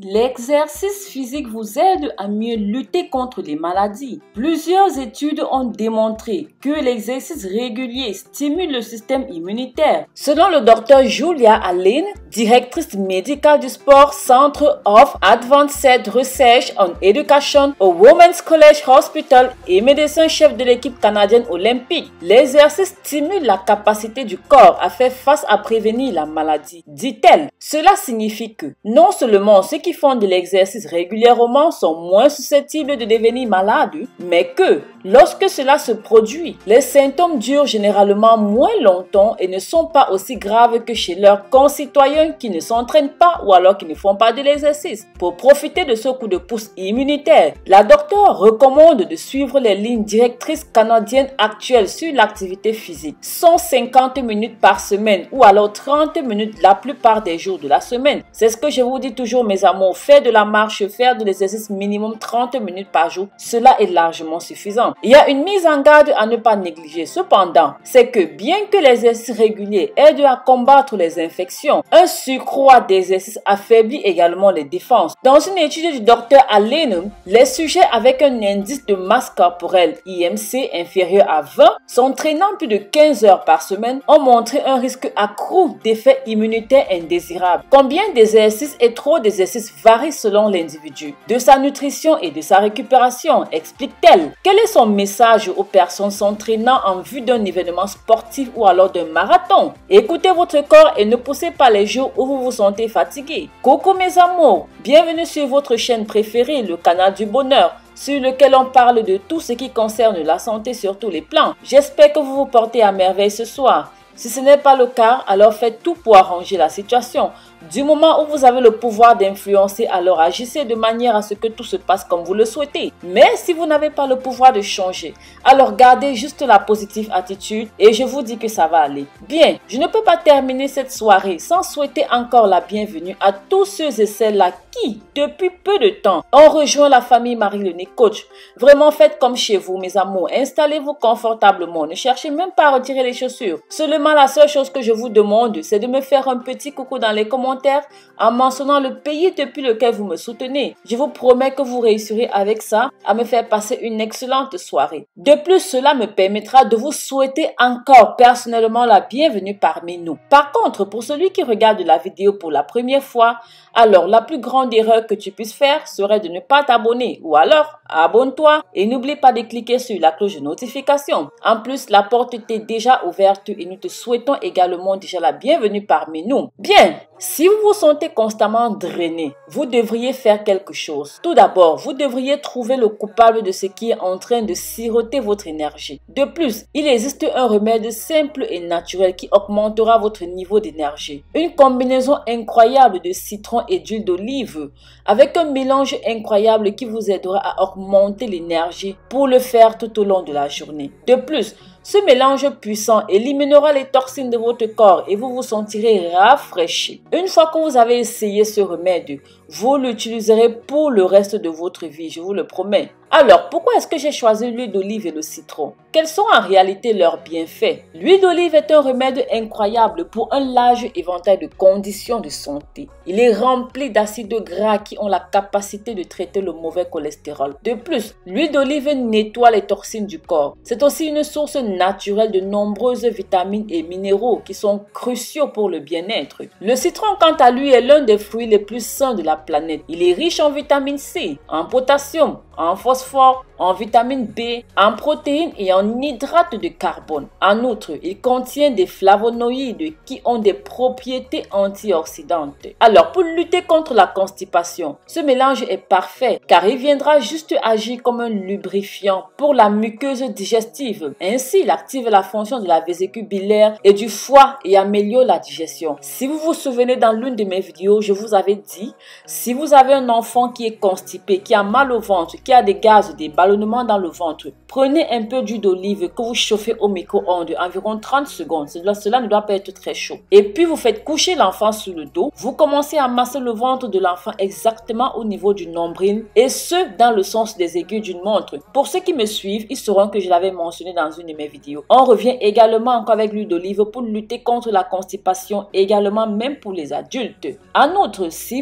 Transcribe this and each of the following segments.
L'exercice physique vous aide à mieux lutter contre les maladies. Plusieurs études ont démontré que l'exercice régulier stimule le système immunitaire. Selon le docteur Julia Allen, directrice médicale du Sport Center of Advanced Research on Education au Women's College Hospital et médecin-chef de l'équipe canadienne olympique, l'exercice stimule la capacité du corps à faire face à prévenir la maladie, dit-elle. Cela signifie que non seulement ceux qui font de l'exercice régulièrement sont moins susceptibles de devenir malades, mais que lorsque cela se produit, les symptômes durent généralement moins longtemps et ne sont pas aussi graves que chez leurs concitoyens qui ne s'entraînent pas ou alors qui ne font pas de l'exercice. Pour profiter de ce coup de pouce immunitaire, la docteure recommande de suivre les lignes directrices canadiennes actuelles sur l'activité physique. 150 minutes par semaine ou alors 30 minutes la plupart des jours de la semaine. C'est ce que je vous dis toujours, mes amours. Faire de la marche, faire de l'exercice minimum 30 minutes par jour, cela est largement suffisant. Il y a une mise en garde à ne pas négliger. Cependant, c'est que bien que l'exercice régulier aide à combattre les infections, un surcroît d'exercice affaiblit également les défenses. Dans une étude du docteur Allen, les sujets avec un indice de masse corporelle IMC inférieur à 20 s'entraînant plus de 15 heures par semaine ont montré un risque accru d'effets immunitaires indésirables. Combien d'exercices et trop d'exercices varie selon l'individu, de sa nutrition et de sa récupération, explique-t-elle. Quel est son message aux personnes s'entraînant en vue d'un événement sportif ou alors d'un marathon? Écoutez votre corps et ne poussez pas les jours où vous vous sentez fatigué. Coucou mes amours, bienvenue sur votre chaîne préférée, le canal du bonheur, sur lequel on parle de tout ce qui concerne la santé sur tous les plans. J'espère que vous vous portez à merveille ce soir. Si ce n'est pas le cas, alors faites tout pour arranger la situation. Du moment où vous avez le pouvoir d'influencer, alors agissez de manière à ce que tout se passe comme vous le souhaitez. Mais si vous n'avez pas le pouvoir de changer, alors gardez juste la positive attitude et je vous dis que ça va aller. Bien, je ne peux pas terminer cette soirée sans souhaiter encore la bienvenue à tous ceux et celles-là qui, depuis peu de temps, ont rejoint la famille Marie-Léonie Coach. Vraiment, faites comme chez vous, mes amours. Installez-vous confortablement. Ne cherchez même pas à retirer les chaussures. Seulement, la seule chose que je vous demande, c'est de me faire un petit coucou dans les commentaires en mentionnant le pays depuis lequel vous me soutenez. Je vous promets que vous réussirez avec ça à me faire passer une excellente soirée. De plus, cela me permettra de vous souhaiter encore personnellement la bienvenue parmi nous. Par contre, pour celui qui regarde la vidéo pour la première fois, alors la plus grande erreur que tu puisses faire serait de ne pas t'abonner ou alors abonne-toi et n'oublie pas de cliquer sur la cloche de notification. En plus, la porte était déjà ouverte et nous te souhaitons également déjà la bienvenue parmi nous. Bien, si vous vous sentez constamment drainé, vous devriez faire quelque chose. Tout d'abord, vous devriez trouver le coupable de ce qui est en train de siroter votre énergie. De plus, il existe un remède simple et naturel qui augmentera votre niveau d'énergie. Une combinaison incroyable de citron et d'huile d'olive avec un mélange incroyable qui vous aidera à augmenter l'énergie pour le faire tout au long de la journée. De plus, ce mélange puissant éliminera les toxines de votre corps et vous vous sentirez rafraîchi. Une fois que vous avez essayé ce remède, vous l'utiliserez pour le reste de votre vie, je vous le promets. Alors, pourquoi est-ce que j'ai choisi l'huile d'olive et le citron? Quels sont en réalité leurs bienfaits? L'huile d'olive est un remède incroyable pour un large éventail de conditions de santé. Il est rempli d'acides gras qui ont la capacité de traiter le mauvais cholestérol. De plus, l'huile d'olive nettoie les toxines du corps. C'est aussi une source naturelle de nombreuses vitamines et minéraux qui sont cruciaux pour le bien-être. Le citron, quant à lui, est l'un des fruits les plus sains de la planète. Il est riche en vitamine C, en potassium, en phosphore, en vitamine B, en protéines et en hydrates de carbone. En outre, il contient des flavonoïdes qui ont des propriétés antioxydantes. Alors, pour lutter contre la constipation, ce mélange est parfait car il viendra juste agir comme un lubrifiant pour la muqueuse digestive. Ainsi, il active la fonction de la vésicule biliaire et du foie et améliore la digestion. Si vous vous souvenez, dans l'une de mes vidéos, je vous avais dit, si vous avez un enfant qui est constipé, qui a mal au ventre, qui a des gaz, des ballonnements dans le ventre, prenez un peu d'huile d'olive que vous chauffez au micro-ondes environ 30 secondes. Cela ne doit pas être très chaud. Et puis vous faites coucher l'enfant sur le dos. Vous commencez à masser le ventre de l'enfant exactement au niveau du nombril et ce, dans le sens des aiguilles d'une montre. Pour ceux qui me suivent, ils sauront que je l'avais mentionné dans une de mes vidéos. On revient également encore avec l'huile d'olive pour lutter contre la constipation, également même pour les adultes. En outre, si vous voulez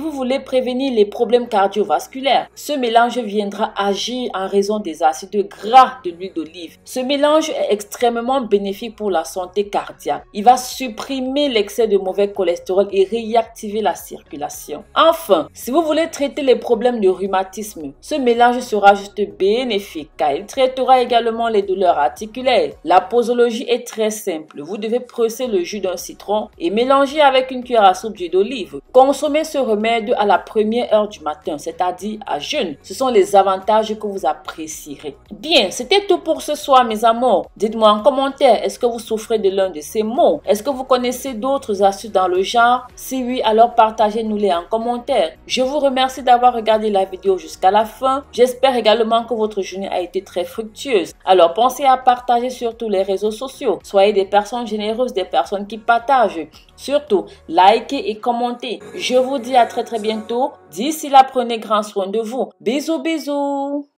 prévenir les problèmes cardiovasculaires. Ce mélange viendra agir en raison des acides gras de l'huile d'olive. Ce mélange est extrêmement bénéfique pour la santé cardiaque. Il va supprimer l'excès de mauvais cholestérol et réactiver la circulation. Enfin, si vous voulez traiter les problèmes de rhumatisme, ce mélange sera juste bénéfique car il traitera également les douleurs articulaires. La posologie est très simple. Vous devez presser le jus d'un citron et mélanger avec une cuillère à soupe d'huile d'olive. Consommez ce remède à la première heure du matin, c'est-à-dire à jeûne. Ce sont les avantages que vous apprécierez. Bien, c'était tout pour ce soir, mes amours. Dites-moi en commentaire, est-ce que vous souffrez de l'un de ces maux? Est-ce que vous connaissez d'autres astuces dans le genre? Si oui, alors partagez-nous-les en commentaire. Je vous remercie d'avoir regardé la vidéo jusqu'à la fin. J'espère également que votre journée a été très fructueuse. Alors pensez à partager sur tous les réseaux sociaux. Soyez des personnes généreuses, des personnes qui partagent. Surtout, likez et commentez. Je vous dis à très bientôt. D'ici là, prenez grand soin de vous. Bisous, bisous.